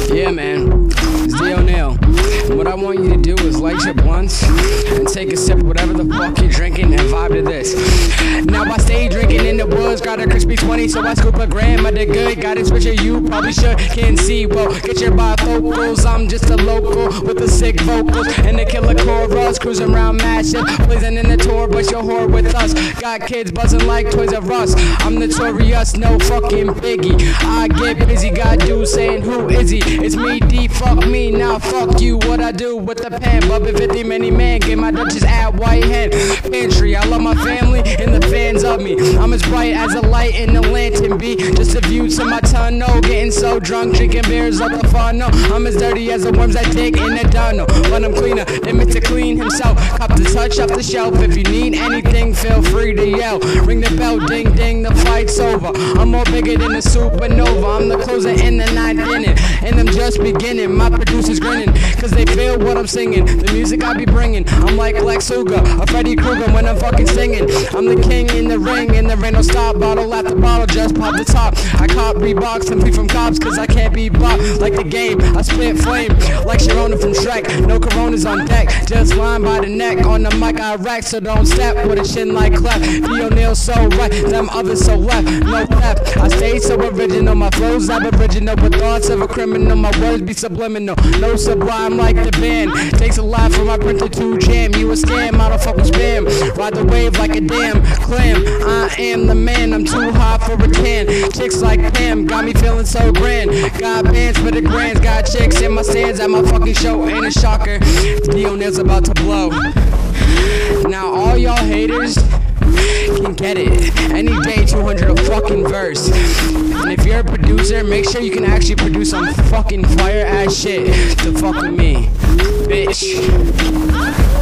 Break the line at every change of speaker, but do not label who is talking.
Yeah, man, it's D. O'Neil. What I want you to do is light your blunts and take a sip of whatever the fuck you're drinking and vibe to this. Now I stay drinking in the woods, got a crispy 20, so I scoop a gram. I did good, got it switcher, you probably should, can't see. Well, get your bifocals, I'm just a local with the sick vocals and the killer chorus, cruising around massive, blazing in the tour, but you're whore with us. Got kids buzzing like Toys R Us. I'm notorious, no fucking Biggie. I get busy, got dudes saying who is he? It's me, D, fuck me, now fuck you. What I do with the pen, Bubba 50 many man, get my Dutchess at White Hen Pantry. I love my family and the fans of me. I'm as bright as a light in the lantern be. Just a view to my tunnel, getting so drunk, drinking beers up the funnel. I'm as dirty as the worms that dig in the tunnel, but I'm cleaner than Mr. Clean himself. Cop the touch off the shelf. If you need anything, feel free to yell. Ring the bell, ding ding, the fight's over. I'm more bigger than a supernova. I'm the closer in the ninth inning, and I'm just beginning. My producers grinning, cause they feel what I'm singing. The music I be bringing, I'm like Lex Luger or Freddy Krueger when I'm fucking singing. I'm the king in the ring, and there ain't no stop. Bottle after bottle, just pop the top. I cop Reeboks and flee from cops, cause I can't be bought like the game. I spit flame like Sharona from Shrek. No Coronas on deck, just lying by the neck. On the mic I rack, so don't step with a chin like clef. D. O'Neil so right, them others so left. No theft, I stay so original. My flow's aboriginal with thoughts of a criminal. My words be subliminal, no sublime like the band. Takes a lot for my printer to jam. You a scam, I don't fuck with spam. Ride the wave like a damn clam. I am the man, I'm too hot for a tan. Chicks like Pam, got me feeling so grand. Got bands for the grands, got chicks in my stands at my fucking show. Ain't a shocker, D. O'Neil's about to blow. Now all y'all haters can get it any day, 200 a fucking verse. And if you're a producer, make sure you can actually produce some fucking fire ass shit to fuck with me, bitch.